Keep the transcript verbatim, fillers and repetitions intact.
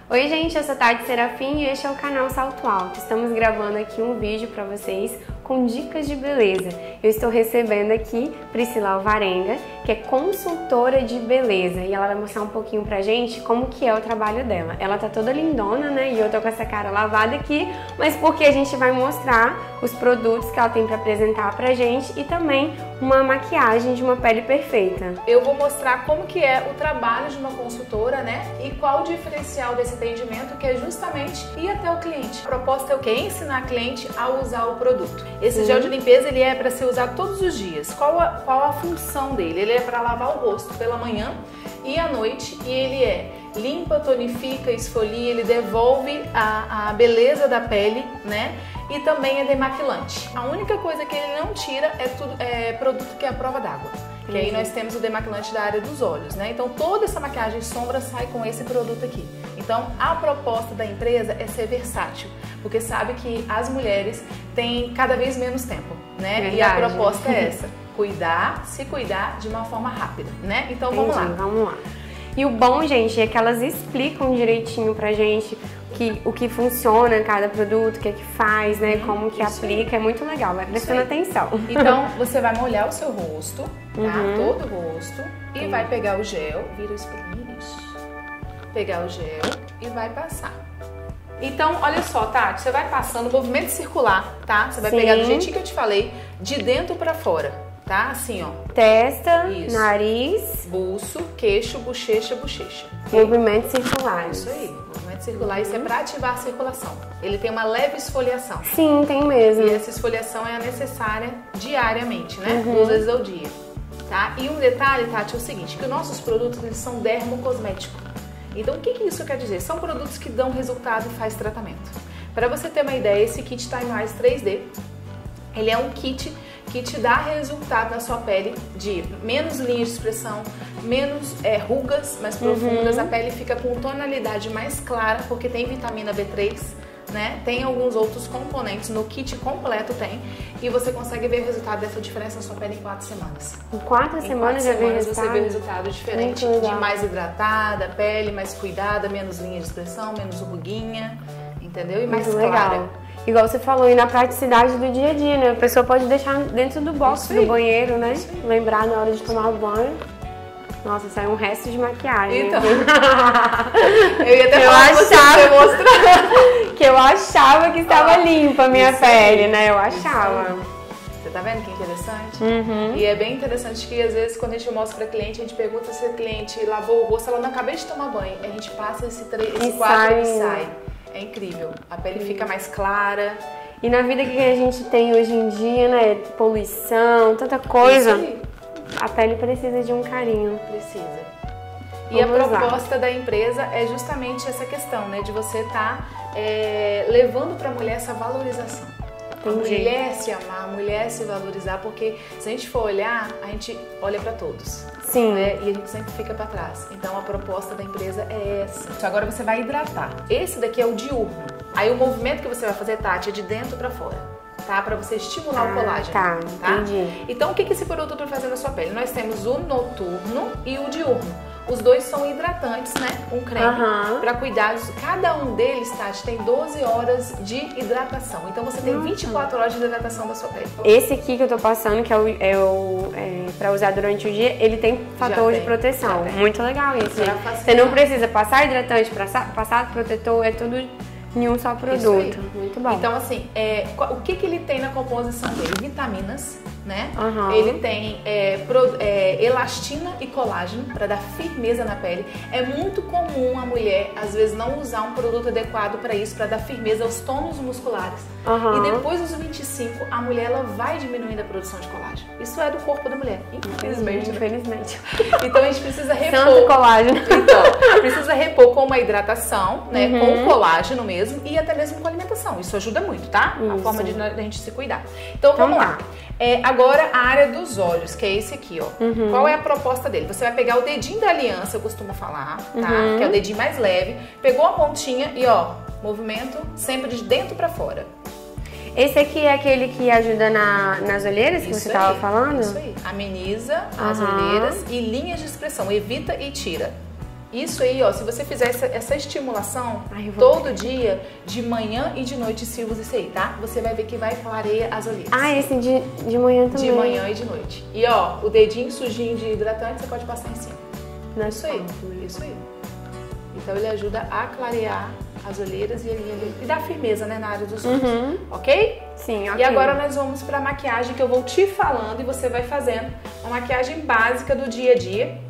Oi gente, eu sou Tati Serafim e este é o canal Salto Alto. Estamos gravando aqui um vídeo para vocês com dicas de beleza. Eu estou recebendo aqui Priscila Alvarenga, que é consultora de beleza, e ela vai mostrar um pouquinho pra gente como que é o trabalho dela. Ela tá toda lindona, né? E eu tô com essa cara lavada aqui, mas porque a gente vai mostrar os produtos que ela tem para apresentar pra gente e também uma maquiagem de uma pele perfeita. Eu vou mostrar como que é o trabalho de uma consultora, né? E qual o diferencial desse atendimento, que é justamente ir até o cliente. A proposta é o quê? Ensinar a cliente a usar o produto. Esse gel de limpeza, ele é para ser usado todos os dias. Qual a, qual a função dele? Ele é para lavar o rosto pela manhã e à noite, e ele é limpa, tonifica, esfolia, ele devolve a, a beleza da pele, né? E também é demaquilante. A única coisa que ele não tira é, tudo, é produto que é a prova d'água. Que aí nós temos o demaquilante da área dos olhos, né? Então toda essa maquiagem sombra sai com esse produto aqui. Então a proposta da empresa é ser versátil, porque sabe que as mulheres têm cada vez menos tempo, né? Verdade. E a proposta é essa, cuidar, se cuidar de uma forma rápida, né? Então vamos Entendi, lá. Vamos lá. E o bom, gente, é que elas explicam direitinho pra gente que, o que funciona em cada produto, o que é que faz, né? Hum, como que aplica, é muito legal, vai prestando atenção. Então você vai molhar o seu rosto, tá? Uhum. Todo o rosto, e vai pegar o gel, vira o espelhinho, pegar o gel e vai passar. Então, olha só, Tati, você vai passando movimento circular, tá? Você vai Sim. pegar do jeitinho que eu te falei, de dentro pra fora, tá? Assim, ó. Testa, Isso. Nariz, Buço, queixo, bochecha, bochecha. movimentos circulares. Isso aí, movimento circular, isso é pra ativar a circulação. Ele tem uma leve esfoliação. Sim, tem mesmo. E essa esfoliação é a necessária diariamente, né? Uhum. Duas vezes ao dia, tá? E um detalhe, Tati, é o seguinte, que os nossos produtos, eles são dermocosméticos. Então, o que, que isso quer dizer? São produtos que dão resultado e faz tratamento. Para você ter uma ideia, esse kit Time Wise três D, ele é um kit que te dá resultado na sua pele de menos linhas de expressão, menos é, rugas mais profundas, uhum. a pele fica com tonalidade mais clara, porque tem vitamina B três, né? Tem alguns outros componentes, no kit completo tem, e você consegue ver o resultado dessa diferença na sua pele em quatro semanas. Em quatro em semanas quatro já vê semanas resultado? você vê o resultado diferente, Muito de legal. mais hidratada, pele mais cuidada, menos linha de expressão, menos ruguinha, entendeu? E mais Muito clara. legal. Igual você falou, e na praticidade do dia a dia, né? A pessoa pode deixar dentro do box do banheiro, né? Lembrar na hora de tomar o banho. Nossa, saiu um resto de maquiagem. Então, eu ia até eu falar achava pra você mostrar. que eu achava que estava ah, limpa a minha pele, aí, né? Eu achava. Você tá vendo que interessante? Uhum. E é bem interessante que às vezes quando a gente mostra pra cliente, a gente pergunta se a cliente lavou o rosto, ela não acabei de tomar banho. A gente passa esse, esse quadro e sai. É incrível. A pele fica mais clara. E na vida que a gente tem hoje em dia, né? Poluição, tanta coisa. Isso aí. A pele precisa de um carinho. Precisa. E Vamos a proposta lá. da empresa é justamente essa questão, né? De você estar tá, é, levando pra mulher essa valorização. Entendi. A mulher se amar, a mulher se valorizar, porque se a gente for olhar, a gente olha pra todos. Sim. Né? E a gente sempre fica pra trás. Então a proposta da empresa é essa. Então agora você vai hidratar. Esse daqui é o diurno. Aí o movimento que você vai fazer, Tati, é de dentro pra fora. Tá? Para você estimular ah, o colágeno. Tá, tá? entendi. Então o que, que esse produto vai fazer na sua pele? Nós temos o noturno e o diurno. Os dois são hidratantes, né? Um creme Uhum. para cuidados. Cada um deles, Tati, tem doze horas de hidratação. Então você tem vinte e quatro horas de hidratação da sua pele. Esse aqui que eu tô passando, que é o, é o é, para usar durante o dia, ele tem fator tem, de proteção. Muito legal isso, gente. Você não precisa passar hidratante, passar, passar protetor, é tudo em um só produto. Muito bom. Então, assim, é, o que, que ele tem na composição dele? Vitaminas, né? Uhum. Ele tem é, pro, é, elastina e colágeno para dar firmeza na pele. É muito comum a mulher, às vezes, não usar um produto adequado para isso, para dar firmeza aos tônus musculares. Uhum. E depois dos vinte e cinco, a mulher ela vai diminuindo a produção de colágeno. Isso é do corpo da mulher, infelizmente. Infelizmente. Então a gente precisa repor. Tanto colágeno. Então, precisa repor com uma hidratação, né? Uhum. Com colágeno mesmo e até mesmo com alimentação. Isso ajuda muito, tá? Isso. A forma de a gente se cuidar. Então, vamos então, lá. É, agora a área dos olhos, que é esse aqui, ó. Uhum. Qual é a proposta dele? Você vai pegar o dedinho da aliança, eu costumo falar, tá? Uhum. Que é o dedinho mais leve. Pegou a pontinha e, ó, movimento sempre de dentro pra fora. Esse aqui é aquele que ajuda na, nas olheiras que isso você aí, tava falando? Isso aí. Ameniza as uhum. olheiras e linhas de expressão. Evita e tira. Isso aí, ó, se você fizer essa, essa estimulação Ai, eu vou todo dia, de manhã e de noite, se usa isso aí, tá? Você vai ver que vai clarear as olheiras. Ah, esse de, de manhã também. De manhã e de noite. E ó, o dedinho sujinho de hidratante você pode passar em cima. Não, Isso aí, isso aí. Então ele ajuda a clarear as olheiras e, ele, e dá firmeza, né, na área dos olhos, uhum. ok? Sim, ok. E agora nós vamos pra maquiagem que eu vou te falando e você vai fazendo. Uma maquiagem básica do dia a dia.